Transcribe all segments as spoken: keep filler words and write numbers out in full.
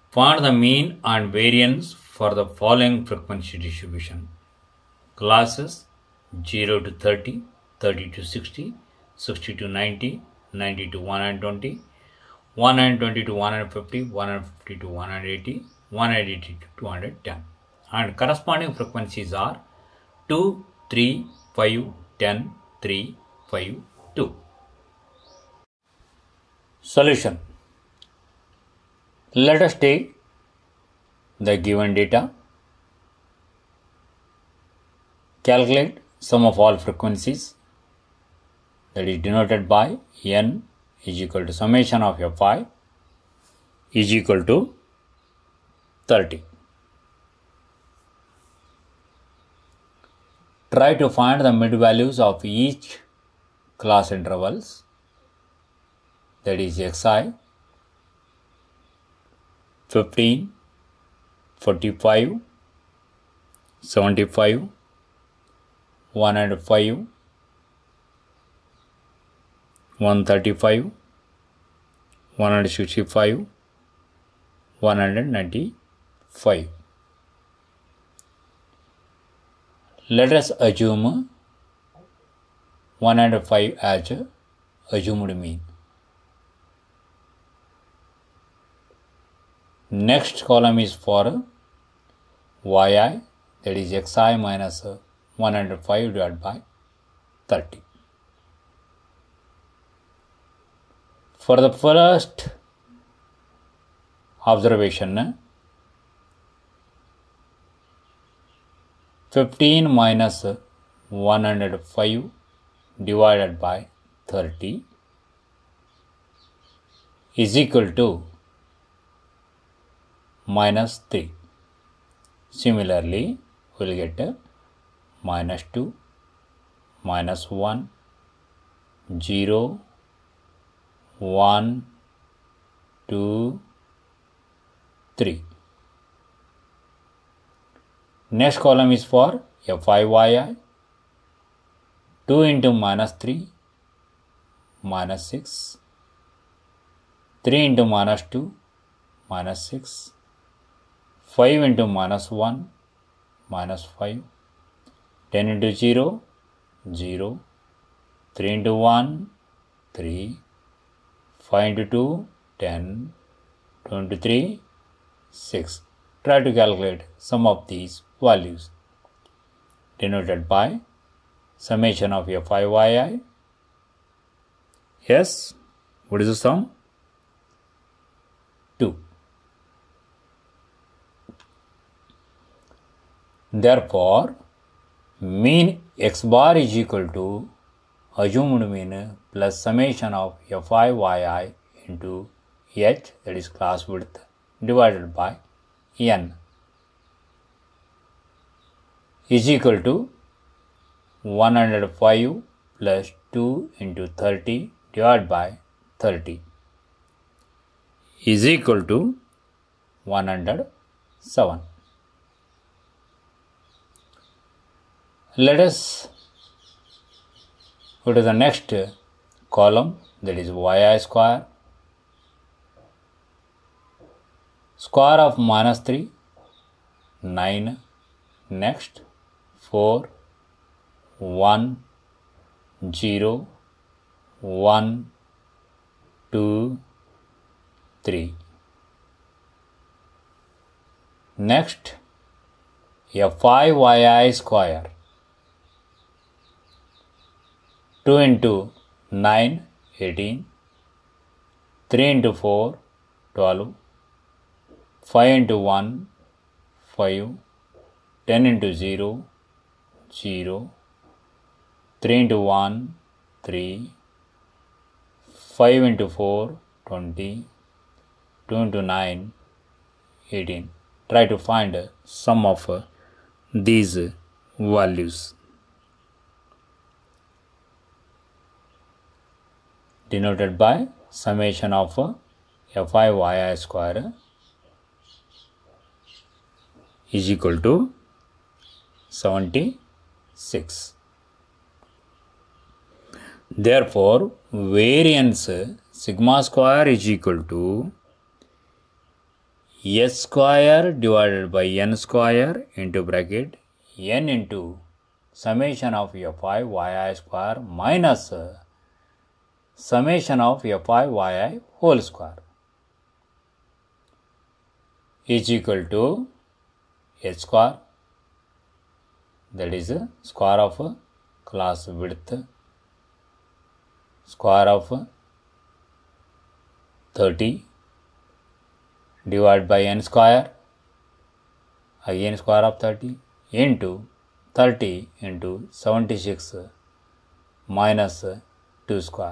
Find the mean and variance for the following frequency distribution. Classes zero to thirty, thirty to sixty, sixty to ninety, ninety to one hundred twenty, one hundred twenty to one hundred fifty, one hundred fifty to one hundred eighty, one hundred eighty to two hundred ten. And corresponding frequencies are two, three, five, ten, three, five, two. Solution. Let us take the given data, calculate sum of all frequencies, that is denoted by n is equal to summation of fi is equal to thirty. Try to find the mid values of each class intervals, that is xi, fifteen, forty-five, seventy-five, one hundred five, one hundred thirty-five, one hundred sixty-five, one hundred ninety-five. Let us assume one hundred five as assumed mean. Next column is for yi, that is xi minus one hundred five divided by thirty. For the first observation, fifteen minus one hundred five divided by thirty is equal to minus three. Similarly, we will get minus two, minus one, zero, one, two, three. Next column is for fi, two into minus three, minus six, three into minus two, minus six, five into minus one, minus five, ten into zero, zero, three into one, three, five into two, ten, two into three, six. Try to calculate sum of these values, denoted by summation of fi yi. Yes, what is the sum? two. Therefore, mean x bar is equal to assumed mean plus summation of fi yi into h, that is class width, divided by n is equal to one hundred five plus two into thirty divided by thirty is equal to one hundred seven. Let us go to the next column, that is yi square. Square of minus three, nine. Next, four, one, zero, one, two, three. Next, fi yi square. two into nine, eighteen, three into four, twelve, five into one, five, ten into zero, zero, three into one, three, five into four, twenty, two into nine, eighteen. Try to find sum of these values, denoted by summation of fi yi square is equal to seventy-six. Therefore, variance sigma square is equal to S square divided by n square into bracket n into summation of fi yi square minus summation of fi yi whole square is equal to h square, that is square of class width, square of thirty divided by n square, again square of thirty into thirty into seventy-six minus two square.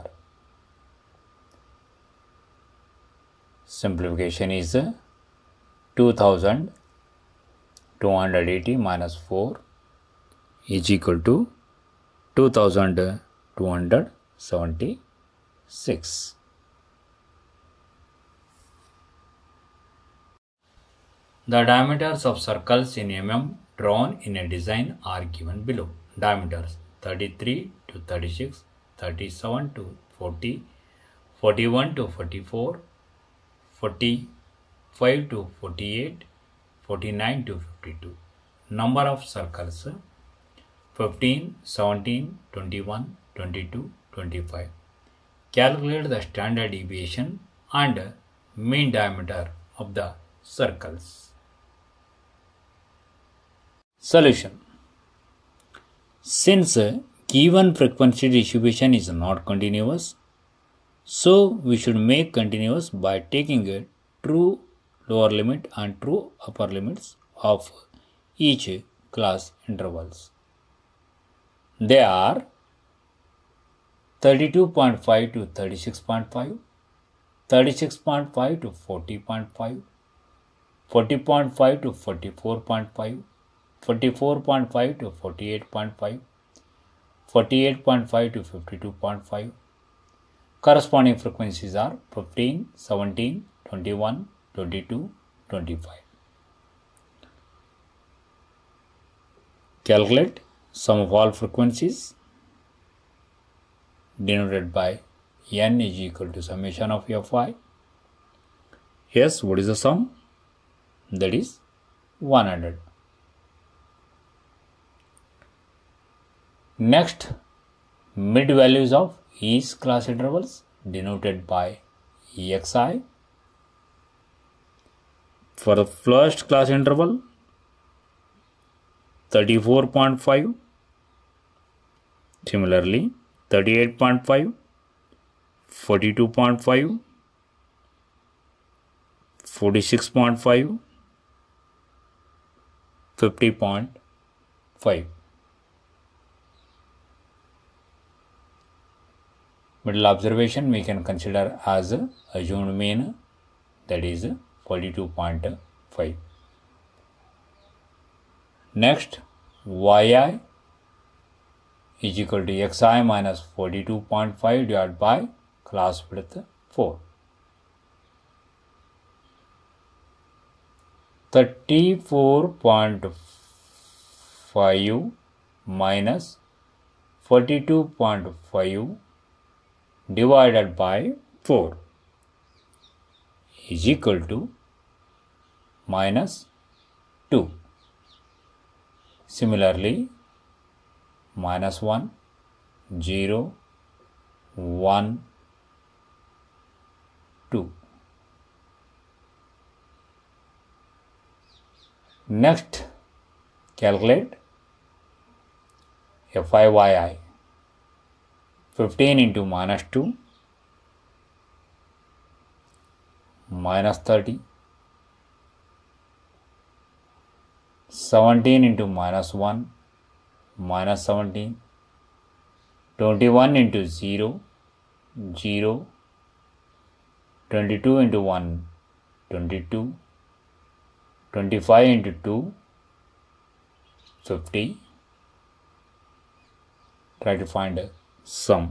Simplification is two thousand two hundred eighty minus four is equal to two thousand two hundred seventy-six. The diameters of circles in mm drawn in a design are given below. Diameters thirty-three to thirty-six, thirty-seven to forty, forty-one to forty-four, forty-five to forty-eight, forty-nine to fifty-two. Number of circles fifteen, seventeen, twenty-one, twenty-two, twenty-five. Calculate the standard deviation and mean diameter of the circles. Solution. Since given frequency distribution is not continuous, so we should make continuous by taking a true lower limit and true upper limits of each class intervals. They are thirty-two point five to thirty-six point five, thirty-six point five to forty point five, forty point five to forty-four point five, forty-four point five to forty-eight point five, forty-eight point five to fifty-two point five. Corresponding frequencies are fifteen, seventeen, twenty-one, twenty-two, twenty-five. Calculate sum of all frequencies denoted by n is equal to summation of fi. Yes, what is the sum? That is one hundred. Next, mid values of each class intervals denoted by xi. For the first class interval, thirty-four point five, similarly thirty-eight point five, forty-two point five, forty-six point five, fifty point five. Middle observation we can consider as assumed mean, that is forty-two point five. Next, yi is equal to xi minus forty-two point five divided by class width four. thirty-four point five minus forty-two point five divided by four is equal to minus two. Similarly, minus one, zero, one, two. Next, calculate fi yi. fifteen into minus two minus thirty, seventeen into minus one minus seventeen, twenty-one into zero, zero, twenty-two into one, twenty-two, twenty-five into two, fifty. Try to find a sum.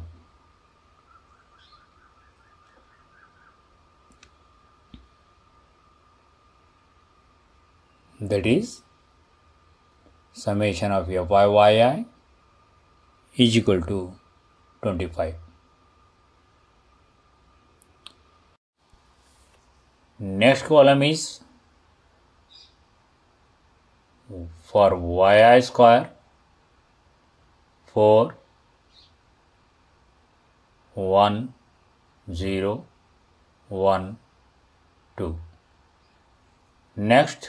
That is summation of fi yi is equal to twenty-five. Next column is for yi square four one zero one two. Next,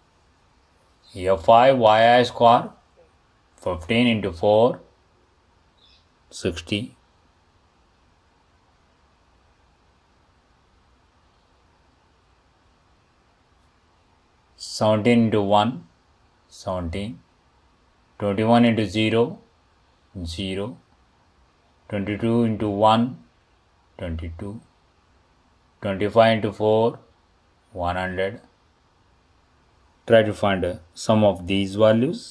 fi yi square fifteen into four sixty. seventeen into one seventeen. twenty-one into zero zero. twenty-two into one twenty-two. twenty-five into four one hundred. Try to find uh, sum of these values.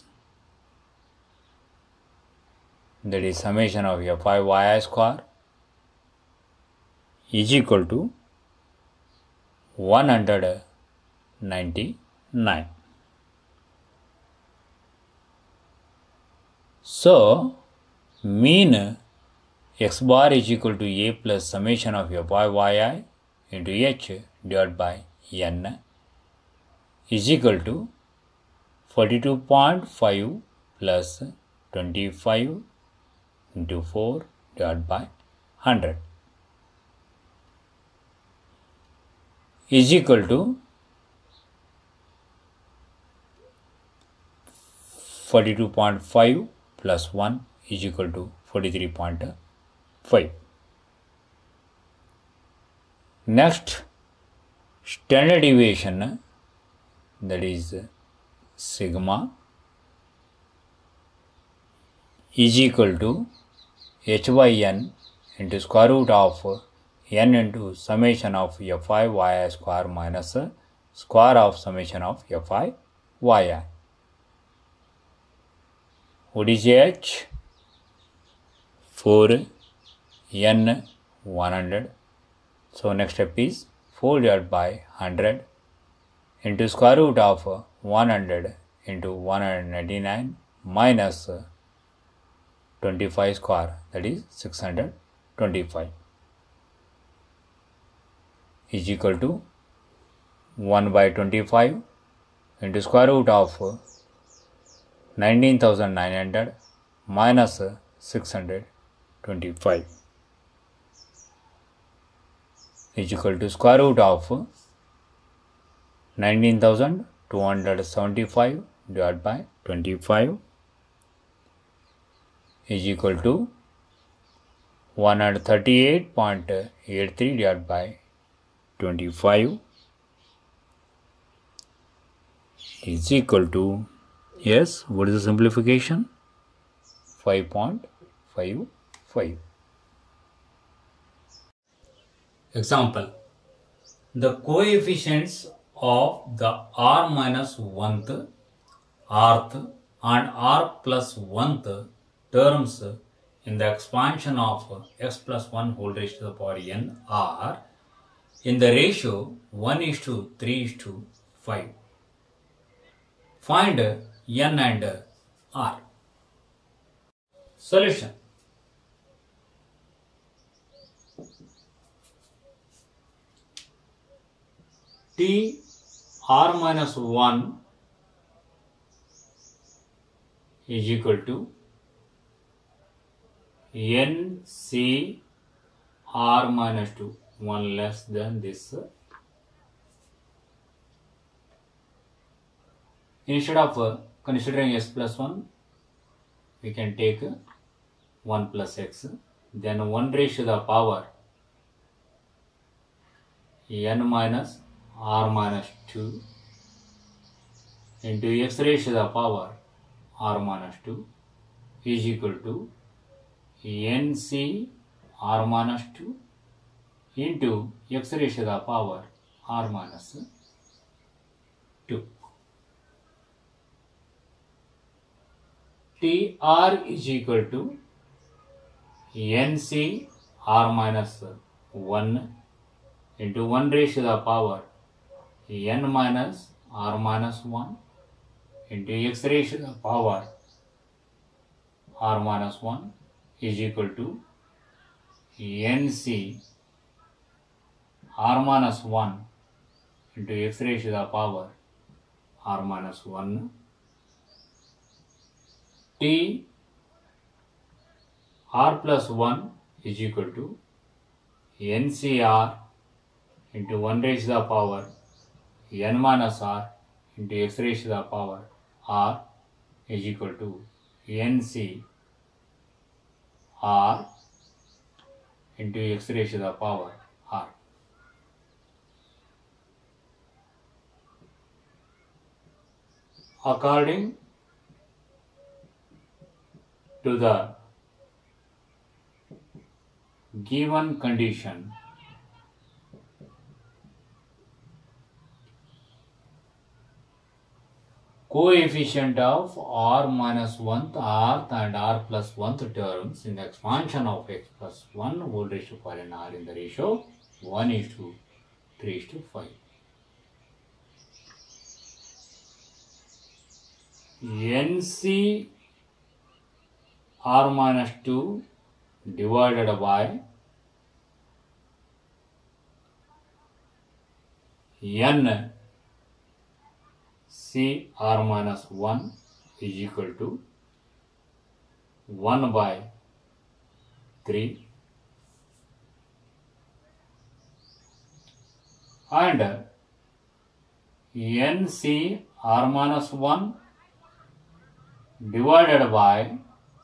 That is summation of fi yi square is equal to one hundred ninety-nine. So mean x bar is equal to a plus summation of fi yi into h divided by n is equal to forty-two point five plus twenty-five into four divided by one hundred is equal to forty-two point five plus one is equal to forty-three point five. Next, standard deviation, that is sigma, is equal to h by n into square root of n into summation of fi yi square minus square of summation of fi yi. What is h? four n one hundred. So next step is four divided by one hundred into square root of one hundred into one hundred ninety-nine minus twenty-five square, that is six hundred twenty-five, is equal to one by twenty-five into square root of nineteen thousand nine hundred minus six hundred twenty-five is equal to square root of nineteen thousand two hundred seventy-five divided by twenty-five is equal to one hundred thirty-eight point eight three divided by twenty-five is equal to, yes, what is the simplification? five point five five. Example, the coefficients of the r minus one-th, rth and r plus one-th terms in the expansion of x plus one whole raised to the power n are in the ratio one is to three is to five. Find n and r. Solution. T r minus one is equal to n c r minus two, one less than this. Instead of uh, considering x plus one, we can take uh, one plus x, then one raised to the power n minus r minus two into x raised to the power r minus two is equal to nc r minus two into x raised to the power r minus two. Tr is equal to nc r minus one into one raised to the power n minus r minus one into x raised to the power r minus one is equal to nc r minus one into x raised to the power r minus one T r plus one is equal to N C R into one raised to the power n minus r into x raised to the power r is equal to N C r into x raised to the power r. According to the given condition, coefficient of r minus one-th, rth and r plus one-th terms in the expansion of x plus one whole raised to power n r in the ratio one is to three is to five. N C r minus two divided by N C r minus one is equal to one by three, and N C r minus one divided by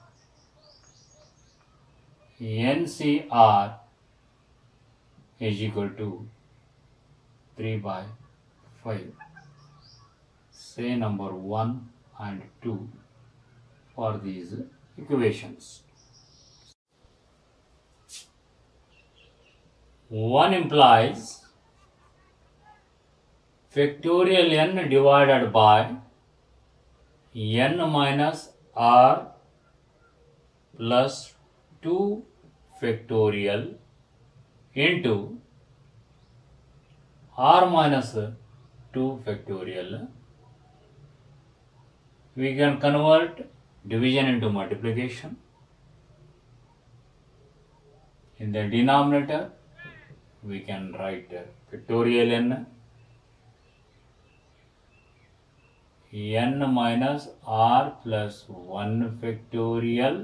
N C r is equal to three by five. Say number one and two for these equations. one implies factorial n divided by n minus r plus two factorial into r minus two factorial. We can convert division into multiplication. In the denominator, we can write factorial n, n minus r plus one factorial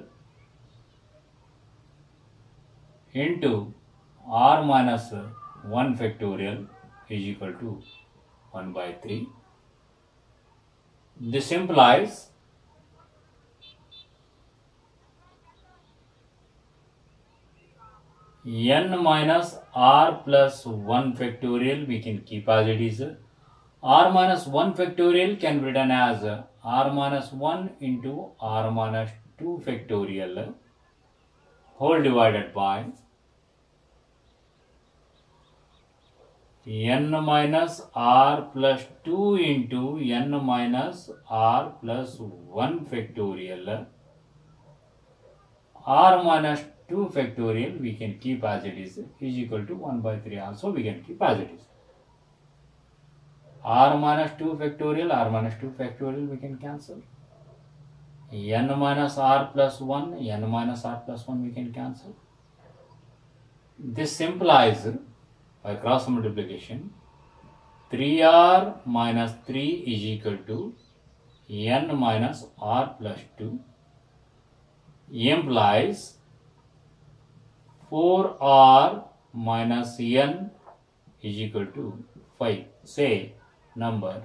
into r minus one factorial is equal to one by three. This implies n minus r plus one factorial we can keep as it is. R minus one factorial can be written as r minus one into r minus two factorial whole divided by n minus r plus two into n minus r plus one factorial. R minus two factorial we can keep as it is, is equal to one by three also we can keep as it is. R minus two factorial, r minus two factorial we can cancel. N minus r plus one, n minus r plus one we can cancel. This implies by cross multiplication three r minus three is equal to n minus r plus two implies four r minus n is equal to five. Say number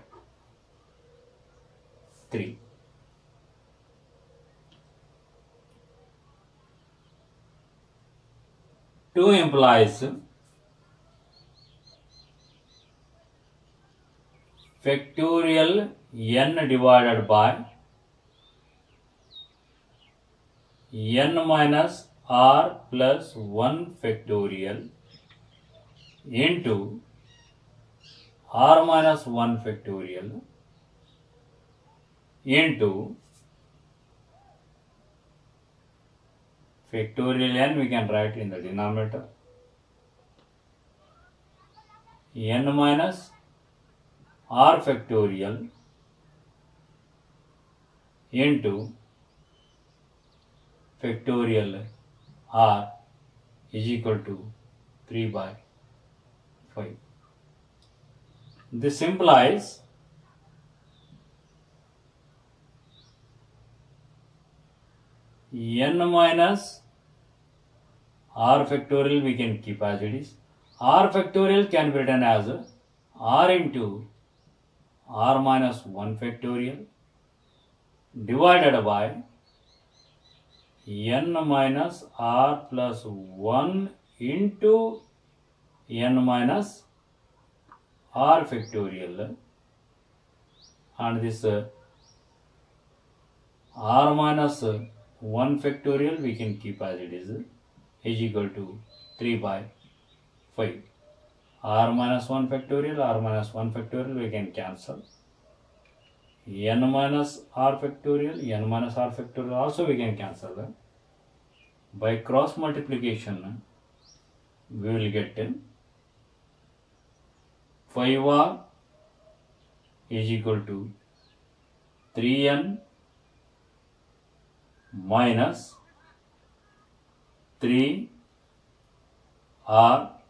three. two implies factorial n divided by n minus r plus one factorial into r minus one factorial into factorial n we can write in the denominator n minus r factorial into factorial r is equal to three by five. This implies n minus r factorial we can keep as it is. R factorial can be written as r into r minus one factorial divided by n minus r plus one into n minus r factorial, and this uh, r minus one factorial we can keep as it is, is equal to three by five. R minus one factorial, r minus one factorial we can cancel. N minus r factorial, n minus r factorial also we can cancel. By cross multiplication we will get five r is equal to three n minus three r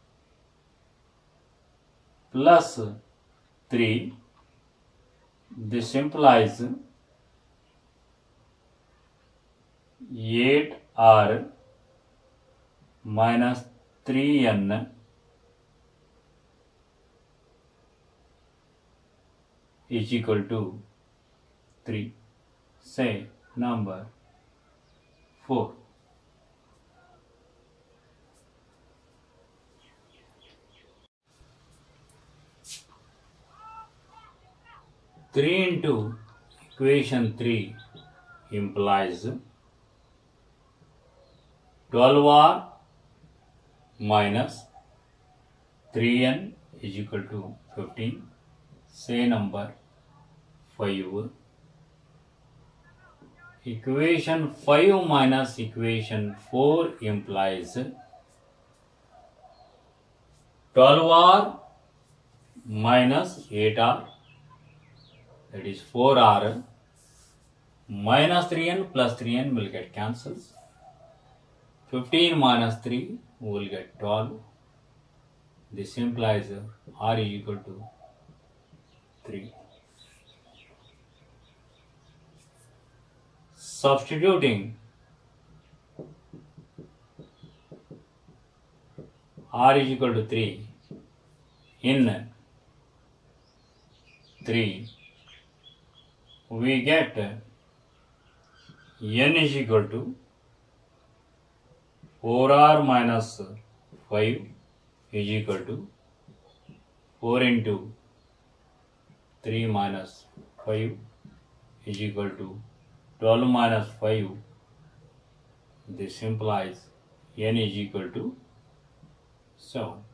plus three. This implies eight r minus three n is equal to three. Say number four. three into equation three implies twelve r minus three n is equal to fifteen. Say number five. Equation five minus equation four implies twelve r minus eight r, that is four r, minus three n plus three n will get cancelled. fifteen minus three will get twelve. This implies r is equal to three. Substituting r is equal to three in three, we get n is equal to four r minus five is equal to four into three minus five is equal to twelve minus five. This implies n is equal to seven.